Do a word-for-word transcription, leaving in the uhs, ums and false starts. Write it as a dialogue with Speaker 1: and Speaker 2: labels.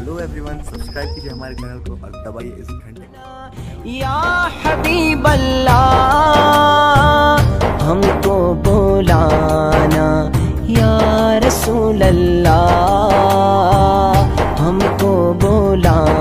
Speaker 1: Hello everyone, subscribe कीजिए हमारे channel को और दबाइए इस घंटे को।
Speaker 2: या हबीब अल्लाह हमको बुलाना, या रसूल अल्लाह हमको बुलाना।